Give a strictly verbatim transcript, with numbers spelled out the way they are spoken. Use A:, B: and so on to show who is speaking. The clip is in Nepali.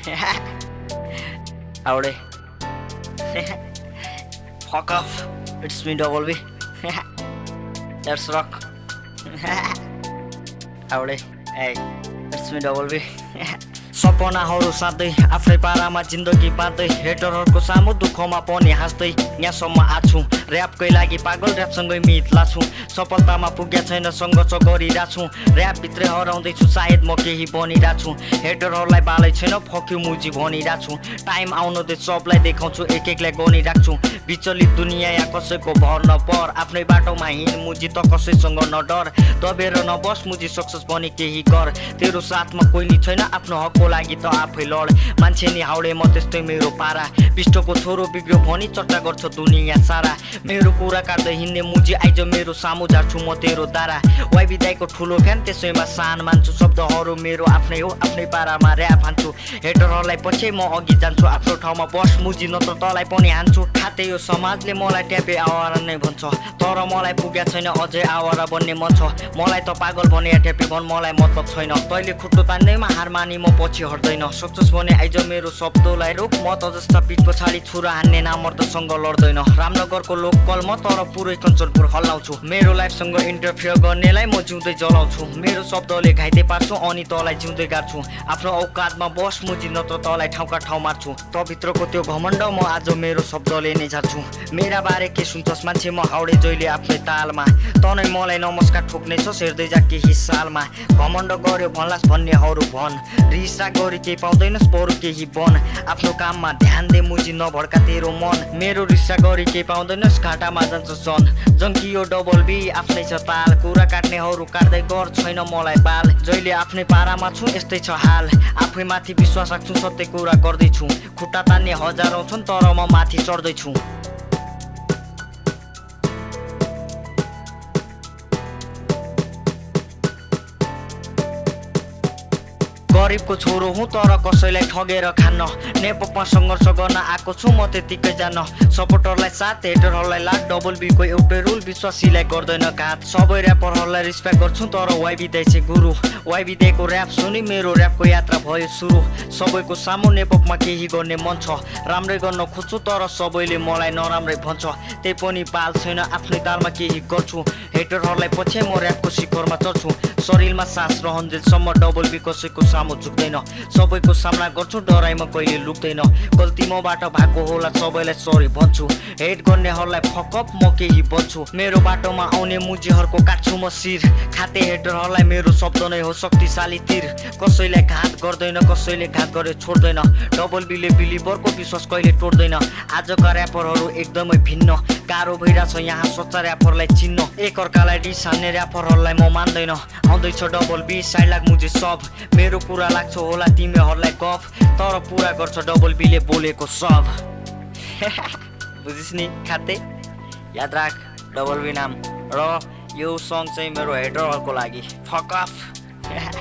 A: Howdy. Fuck off. It's me, Double B. Let's rock. Howdy. Hey, it's me, Double B. सपनाहरु साथै आफ्नै पारामा जिन्दगी बाँध्दै हेटरहरुको सामु दुःखमा पनि हाँस्दै यहाँसम्म आछु र्यापकै लागि पागल र्यापसँगै मित लाछु सफलतामा पुग्या छैन संघर्ष गरिराछु र्याप भित्रै हराउँदैछु सायद म केही बनिराछु हेटरहरुलाई बालै छैन फक्यु मुजी भनिराछु टाइम आउनु दे सबलाई देखाउँछु एक एकलाई गनिराख्छु विचलित दुनिया या कसैको भर नपर आफ्नै बाटोमा हिँड मुजी त कसैसँग नडर दबेर नबस मुजी सक्सेस बनी केही गर तेरो साथमा कोही छैन आफ्नो हकको लागि त आफै लड मान्छे नि हाउडे म त्यस्तै मेरो पारा बिस्टको छोरो बिग्र्यो भनी चर्चा गर्छ दुनिया सारा मेरो कुरा काट्दै हिँड्ने मुजी आइज मेरो सामु झार्छु म तेरो दारा वाइ बिदाइको ठुलो फ्यान त्यसैमा सान मान्छु शब्दहरू मेरो आफ्नै हो आफ्नै पारामा र्याप हान्छु हेटरहरूलाई पछि म अघि जान्छु आफ्नो ठाउँमा बस मुजी नत्र तलाई पनि हान्छु खाते यो समाजले मलाई ट्यापे आवारा नै भन्छ तर मलाई पुग्या छैन अझै आवारा बन्ने मन छ मलाई त पागल भने ट्यापे भन मलाई मतलब छैन तैले खुट्टो तान्दैमा हार मानी म पछि हट्दैन सक्सेस भने आइज मेरो शब्दलाई रोक म त जस्ता पिठ पछाडि छुरा हान्ने नामर्दसँग लड्दैन रामनगरको लोकल म तर पुरै कञ्चनपुर हल्लाउँछु मेरो लाइफसँग इन्टरफियर गर्नेलाई म जिउँदै जलाउँछु मेरो शब्दले घाइते पार्छु अनि तलाई जिउँदै गाड्छु आफ्नो औकातमा बस मुजी नत्र तलाई ठाउँका ठाउँ मार्छु त भित्रको त्यो घमण्ड म आज मेरो शब्दले नै झार्छु मेरा बारे के सुन्छस् मान्छे म हाउडे जहिले आफ्नै तालमा तनै मलाई नमस्कार ठोक्ने छ हेर्दै जा केही सालमा घमण्ड गर्यो भन्लास् भन्नेहरू भन रिसा गरी केही पाउँदैनस् बरु केही बन आफ्नो काममा ध्यान दे मुजी नभड्का तेरो मन मेरो रिसा गरी केही पाउँदैनस् घाटामा जान्छ जन जङ्कियो डबल बी आफ्नै छ ताल कुरा काट्नेहरू काट्दै गर छैन मलाई बाल जहिले आफ्नै पारामा छु यस्तै छ हाल आफै माथि विश्वास राख्छु सत्य कुरा गर्दैछु खुट्टा तान्ने हजारौं छन् तर म माथि चढ्दैछु गरीबको छोरो हुँ तर कसैलाई ठगेर खान्न नेपमा सङ्घर्ष गर्न आएको छु म त्यतिकै जान सपोर्टरलाई साथ हेटरहरूलाई लाग डबल बीको एउटै रुल विश्वासीलाई गर्दैन घात सबै र्यापरहरूलाई रिस्पेक्ट गर्छु तर वाइ बिदाइ चाहिँ गुरु वाइ बिदाइको र्याप सुनि मेरो र्यापको यात्रा भयो सुरु सबैको सामु नेपमा केही गर्ने मन छ राम्रै गर्न खोज्छु तर सबैले मलाई नराम्रै भन्छ त्यही पनि बाल छैन आफ्नै तालमा केही गर्छु हेटरहरूलाई पछि म र्यापको शिखरमा चढ्छु शरीरमा सास रहन्जेलसम्म डबल बी कसैको सामु झुक्दैन सबैको सामना गर्छु डराइमा कहिले लुक्दैन गल्ती मबाट भएको होला सबैलाई सरी भन्छु हेट गर्नेहरूलाई फकअप म केही बन्छु मेरो बाटोमा आउने मुजीहरूको काट्छु म शिर खाते हेटरहरूलाई मेरो शब्द नै हो शक्तिशाली तीर कसैलाई घात गर्दैन कसैले घात गरे छोड्दैन डबल बीले बिलिभरको विश्वास कहिले तोड्दैन आजका र्यापरहरू एकदमै भिन्न गाह्रो भइरहेछ यहाँ सच्चा र्यापरलाई चिन्न एक अर्कालाई डिस हान्ने र्यापरहरूलाई म मान्दैन आउँदैछ डबल बी साइड लाग मुझे सब मेरो कुरा लाग्छ होला तिमीहरूलाई गफ तर पुरा गर्छ डबल बीले बोलेको सब बुझिस् नि खाते याद राख डबल बी नाम र यो सङ चाहिँ मेरो हेटरहरूको लागि फक अफ